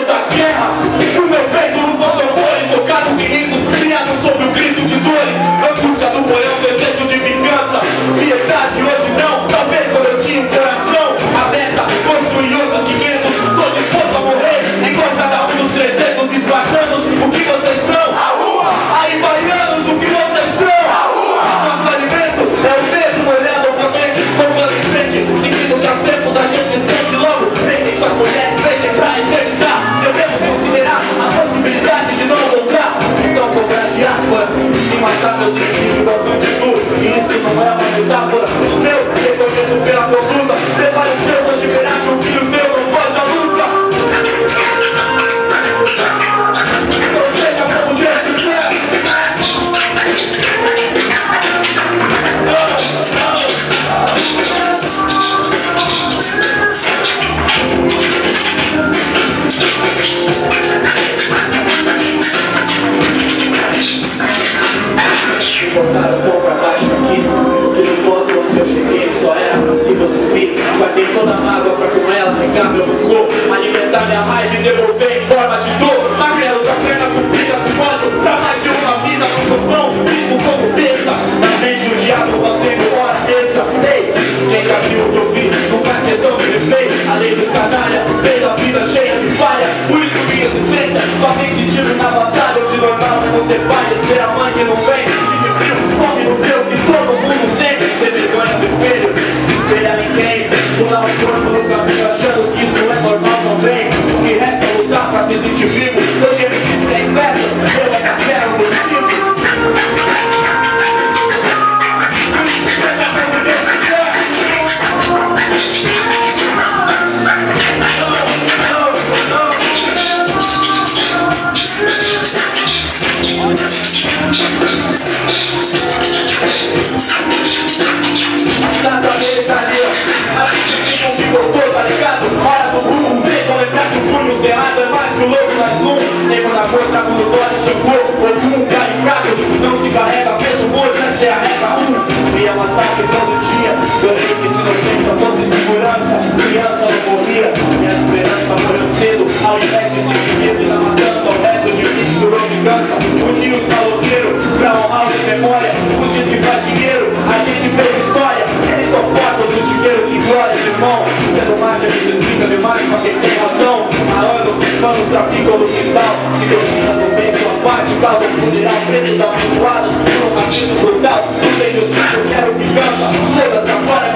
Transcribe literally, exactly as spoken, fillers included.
da guerra. No meu peito não vão tambores, tocados em ritos, criados sob o grito de dores. Angústia do porão, desejo de vingança. Piedade hoje não, talvez quando eu tinha um coração. A meta, construir outros quinhentos. Tô disposto a morrer, igual cada um dos trezentos espartanos. O que vocês são? A rua! Aí baianos, o que vocês são? A rua! Nosso alimento é o mesmo, olhando ao potente, tomando em frente, sentindo que há tempos a gente sente logo. Beijem suas mulheres, beijem pra eternizar. Devemos considerar a possibilidade de não voltar. Então cobrar de água e matar meus inimigos igual Sun Tzu. E isso não é uma metáfora. Os meus reconheço pela conduta. Prepare os seus, hoje verá que o filho teu não pode a luta. Ou seja, como Deus quiser. Botaram o tom pra baixo aqui, que no ponto onde eu cheguei só era possível subir. Guardei toda a mágoa pra com ela regar meu rancor, alimentar minha raiva e devolver em forma de dor. Magrelo da perna comprida com ódio, pra mais de uma vida no copão, vivo como besta. Na mente o diabo fazendo hora extra. Ei, quem já viu o que eu vi, não faz questão de replay. A lei dos canalha fez a vida cheia de falha. Por isso minha existência só tem sentido na batalha. O de normal é não ter falhas, ter a mãe que não vem. Fome no meu que todo mundo tem. Ter vergonha no espelho, se espelhar em quem? Pular os corpos no caminho achando que isso é normal também. O que resta é lutar pra se sentir vivo. Hoje M Cs têm festas, eu ainda quero motivos. Nada americaria, a gente fica um que voltou, tá ligado? Hora do burro, deixa eu lembrar que o punho cerrado é mais que o louco das num. Nego na cor, trago nos olhos, chegou, algum cara fraco. Não se carrega peso morto, né? Se arrega um. Via massacre todo dia, ganhei que se inocência fosse segurança. Criança não morria, minha esperança morreu cedo. Ao invés de sentir medo da matança, o resto de mim jurou vingança. Unir os maloqueiros pra honrar de memória. Os dias que faz dinheiro, a gente fez história. Eles são portas do dinheiro de glória, de irmão. Sendo marcha que se explica demais pra quem tem razão. Há anos, anos traficam no quintal. Se Deusina não tem sua parte, causa um funeral. Presos amontoados por um racismo brutal. Não tem justiça, eu quero vingança. Foda-se agora.